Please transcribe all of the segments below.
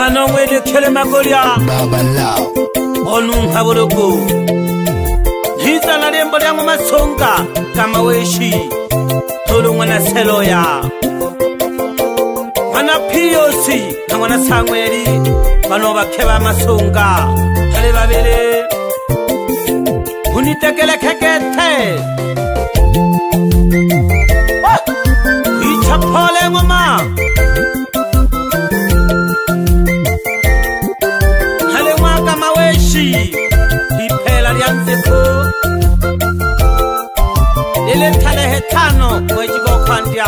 Mano mwede kele magolia Baba Lao Onu haburuku Hita na lembo liangu masonga Kama weshi Tulu mwana seloya Mwana piyosi Na mwana sangweli Mano bakeba masonga Hale babele Unitekele kekete Icha pole mama Hale mwaka maweshi Ipela lianzeko Ile tarehe 5 mwezi wa kwanza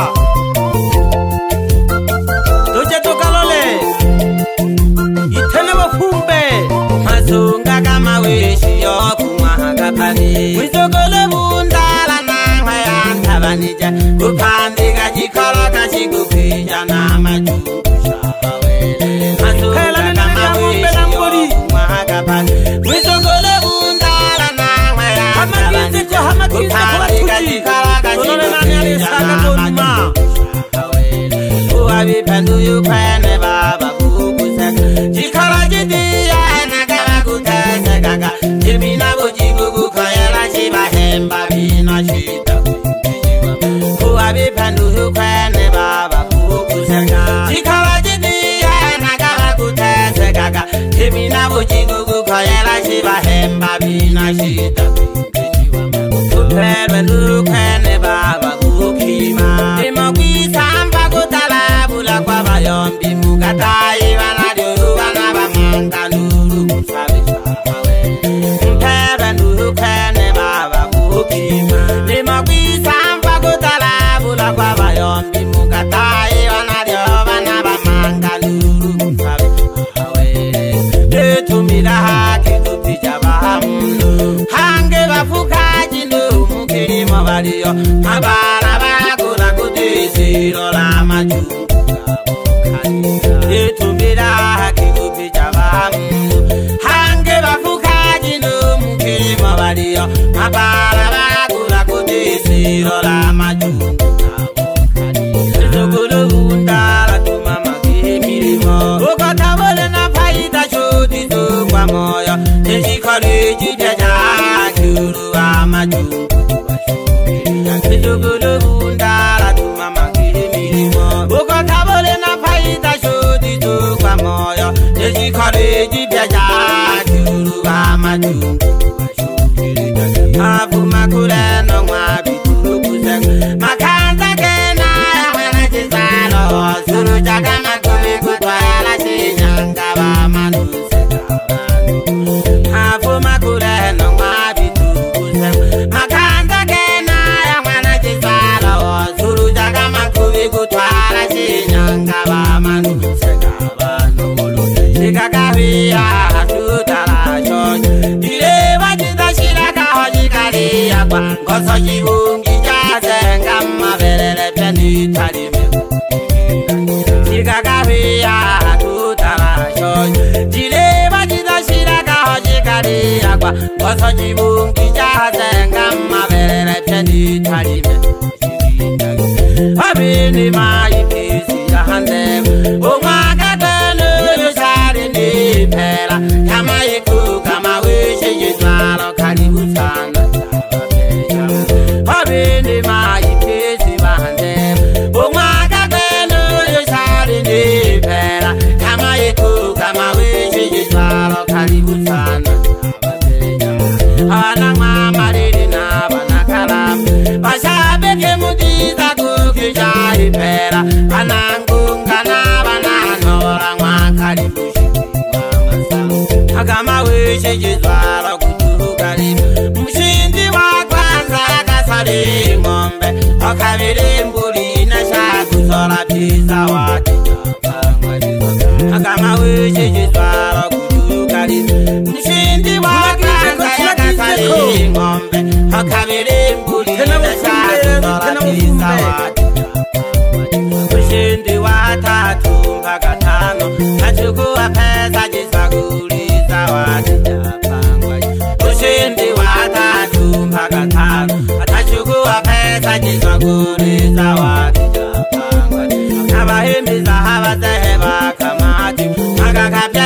Doje tokalole Itene wafumbe Mazunga kama weshi yokumwaga pani Mwizogole mundala na mayanta banija Kupandika jikala kashikupija na majungu shawele Mazunga kama weshi yokumwaga pani Mwizogole mundala na mayanta banija Kupandika jikala kashikupija na majungu shawele Uwabipandu yupene baba kukuseka Jikala jidiya nakala kutaseka Jimina bujigu kuyela shiba hemba bina shita kujiwa Uwabipandu yupene baba kukuseka Jikala jidiya nakala kutaseka Jimina bujigu kuyela shiba hemba bina shita kujiwa Upelwe lukene baba kukima Dimo kisamba kutala bula kwa bayombi Mukatai wanadiyo wanabamanga nuru kusabi sahawe Mpelwe lukene baba kukima Dimo kisamba kutala bula kwa bayombi Mukatai wanadiyo wanabamanga nuru kusabi sahawe Detumila haki kupija bahamu Hange bafukaji numu kirimo baliyo Mabara bakura kudisiro la majungu Detumila haki kupija bahamu Hange bafukaji numu kirimo baliyo Mabara bakura kudisiro la majungu Zogulu undala tumama kirimo Ukotabole na faida shuti zungwa moyo Nishikori jijaja kuru wa majungu Zogulu undala tumama kirimo Ukotabole na faida shuti zungwa moyo Nishikori jijaja kuru wa majungu Afuma kuleno mwabitu kuseng Makanda kena ya wena chisalo Suru jaga makumi kutwala shinyanga wa manuse kabanu Afuma kuleno mwabitu kuseng Makanda kena ya wena chisalo Suru jaga makumi kutwala shinyanga wa manuse kabanu Shikakawia hatutala shonye Dilewa jita shiraka hoji kariya kwa Ngoso jibungi jazenga mabelele peni talime Shikakawia hatutala shonye Dilewa jita shiraka hoji kariya kwa Ngoso jibungi jazenga mabelele peni talime Abini maikisi ya handem Umaka tenu yusari ni pela Kama iku kama wishe jitwalo karibu sana Abini maikisi ya handem Umaka tenu yusari ni pela Kama iku kama wishe jitwalo karibu sana Anang mamariri na banakalam Pasabeke mudita kukisha ipera Anangunga na bananora mwakaribu Agama wishe jizwara kutuhu karibu Mshindi wa kwanza akasari ngombe Wakabiri mbuli na shaku sola pisa waki Agama wishe jizwara kutuhu karibu Mshindi wa kwanza akasari ngombe Wakabiri mbuli na shaku sola pisa waki Mshindi wa tatu mpaka 5 Nachukua pesa jisaguliza wati japangwa Mshindi wa tatu mpaka 5 Atachukua pesa jisaguliza wati japangwa Nabahimiza hawazehe bakamati Magaka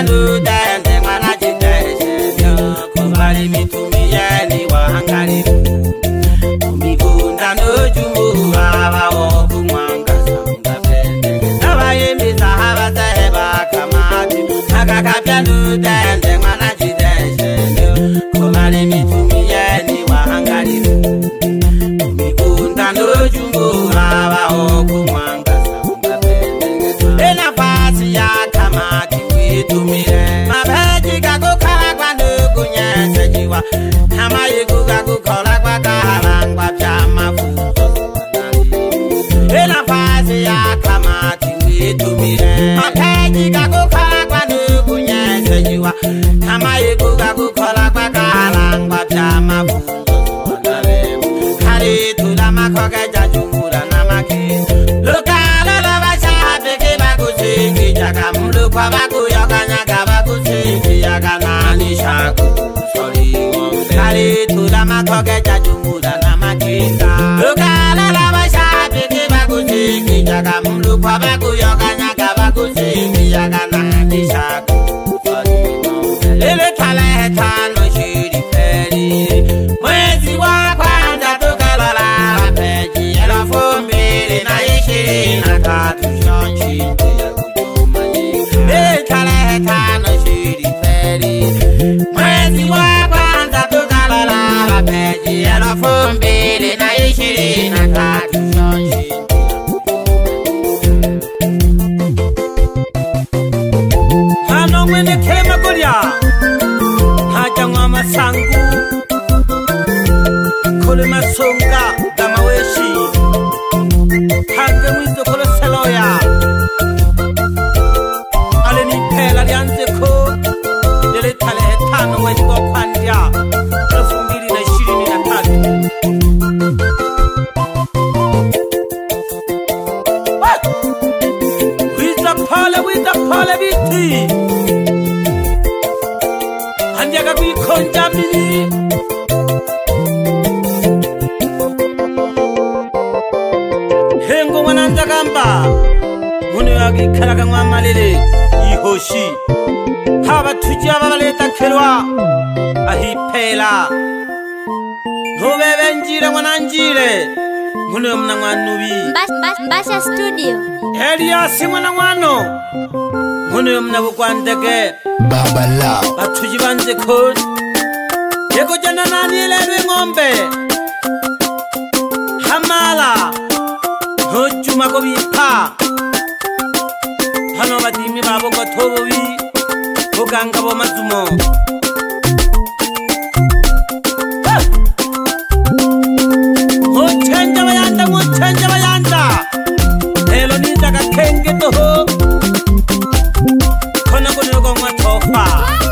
kapyanu dende mwana jiteshe kubali mitumiyeni wahangari umigunda nojumu abawo kumwanga sanga pende nabayemi sahaba saheba kamati naka kapyanu dende mwana jiteshe kubali mitumiyeni wahangari umigunda nojumu abawo kumwanga sanga pende ena fasi ya kamati witumire mabeji kakukala kwa nukunye sejiwa Hama yekuga kukola kwa kahalangwa chama fuzo ena fasi ya kamati witumire mabeji kakukala kwa nukunye sejiwa Hama yekuga kukola kwa kahalangwa chama fuzo Kari tula makoke jajumura namaki Lukala la bashabe kiba kusiki Jaka mulu kwa baku yoka nyaka baku siki Yaka nani shaku Kali tula makoke jajumura namakinga Lukala la bashabe kiba kusiki Jaka mulu kwa baku yoka nyaka baku siki Yaka nani shaku Lele kala hetano shiri peri Mwezi wa kwanza tukalala wapeji Ela fumbili na ishiri na katu shonshiti ya kujumani Lele kala hetano shiri peri Mwezi wa kwanza tukalala wapeji Ela fumbili na ishiri na katu shonshiti Hano mwene kema kulia Haja ngama sangu Kule masonga dama weshi Hage mwizo kule seloya Ale ni pela lianze ko Lele tale hetano weji kwa pandia Rafumbili na 23 Wiza pale biti Anjaga kuikonja mili Hengo mwananja kamba Mune wagi karaga mwamalele Ihoshi Haba tujia babaleta kelwa Ahi pela Nubebe njire mwananjire Mune mna mwanubi Mbasha Studio Eliasi mwana mwano Mune mna bukwandege Baba Love Batuji banze kod Yeko jana nani elelwe ngombe Hamala Hochu mako bipa Hano batimi babo kotobo bi Buganga bo mazumo Mochenja bayanda Elo ninja kakenge toho Kona kone gongwa tofa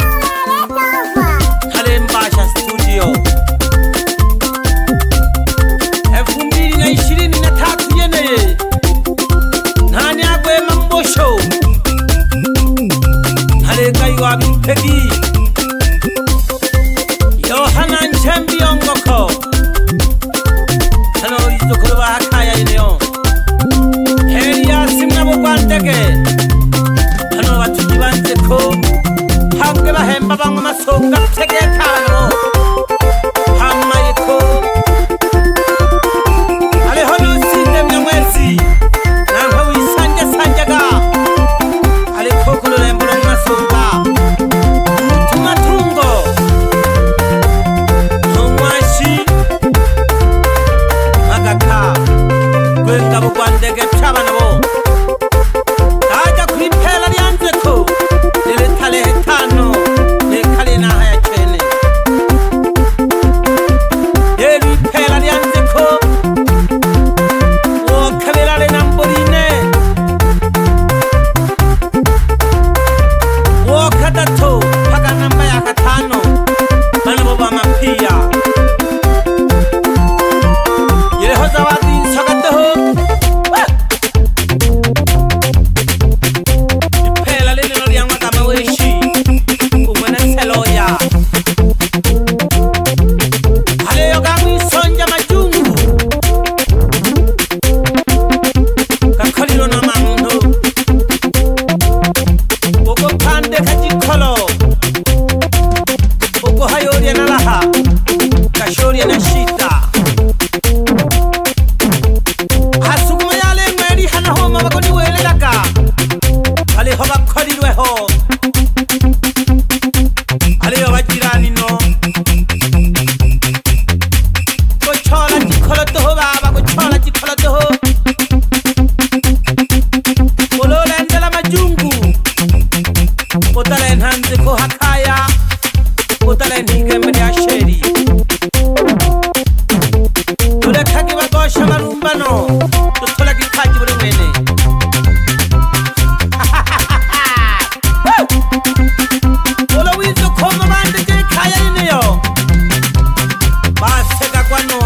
Hale Mbasha Studio 2023 yeneye Nani agwe mambosho Hale kaiwa bipegi shida hasuguma yale mweri hana homa bakoni welelaga ale ho bakolirweho ale abajirani no ko chola tikoloto ho baba ko chola tikoloto ho ololendela majungu otalen hanze ko hakaya otalen higembe ya sheri tole khagi bagosha marumbano tola gikhaji bure mene olo wizo khoma bande je khaya niyo baseka kwano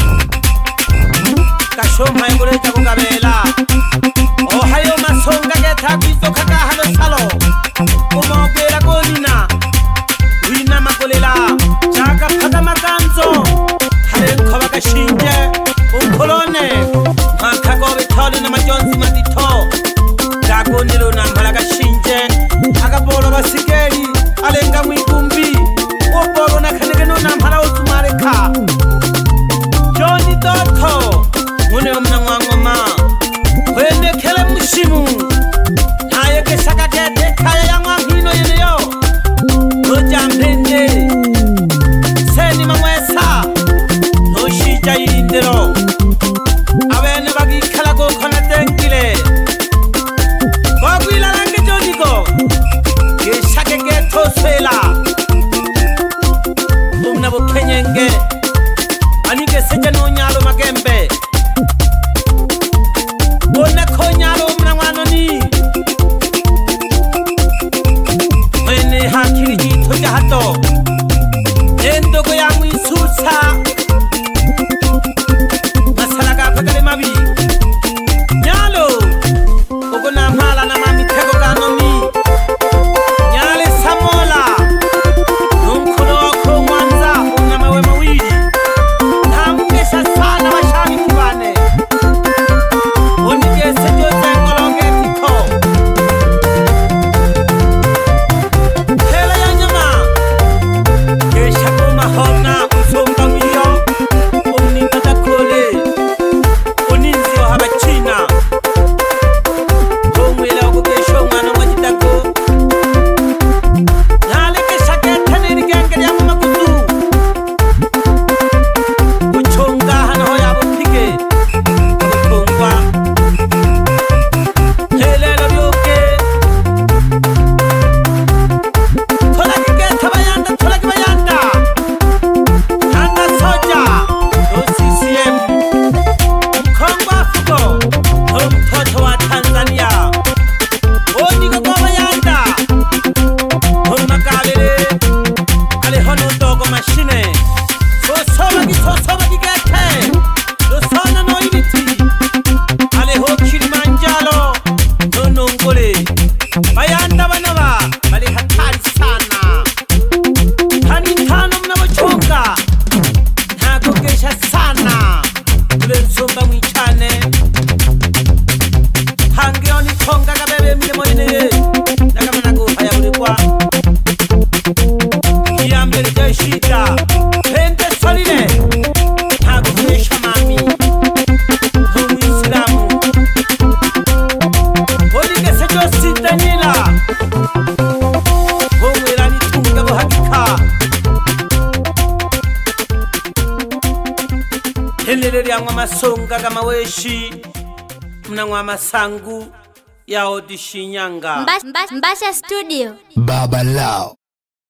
kashoma ngore jako kabela ohayo masonga ke thabizo khaka halo salo umobela konina wina makolela chaka phaka makanzo hale khoba ka shinje ukholone makha ko bethole na majonzi matitho dakonilo nambala ka shinje akabolo basikeli alenga mwikumbi obolo na khaneke no nambala utsumare kha Johnny Dotho mune omna ngwangoma wende khele mushimu haye ke saka kete khaya ya ngwangino yeneyo ojambende seni mamwesa no shija yindero abene bagikhala ko khona tenkile bagwila lange jodiko ke sake ke thosela umna bophenyenge anike seja no nyalo magembe bona khonyalo umna ngwano ni wene hakiri jitho jahato endo ko yangu isusa masala ka phakale mabi nyalo okona mhala na mami theko kanomi nyale samola nomkholo ko mwanza unama we mawili namgesha sana bashami kubane onike sejo tengolonge tiko hela ya nyama kesha kuma hona usonga mio omni kata kole oninzi wa habachina omwela okukesho mwana mwajitako nale kesha ketane rigenge ya makutu uchonga hana hoya bopike uchongwa helelo byoke thola kiketha bayanda Nanda soja no CCM mkhongwa fuko mtotho wa Tanzania odiko kwa bayanda makalele ale hono dogo machine sosoba kikethe dosana no ibiti ale ho Kilimanjaro no nongole bayanda banaba bali hatari sana hani tano mnabochonga nako kesha sana ule nsomba mwichane hangeoni konga kabebe mile moine nakamana kuhaya ulikuwa kiambele jeshita pende solile nako kesha mami humu islamu olike sejo sitanila humu ilani tunga buhakika helelele ya masonga kama weshi mnangwa masangu ya Odishinyanga Mbasha Studio. Baba Lao.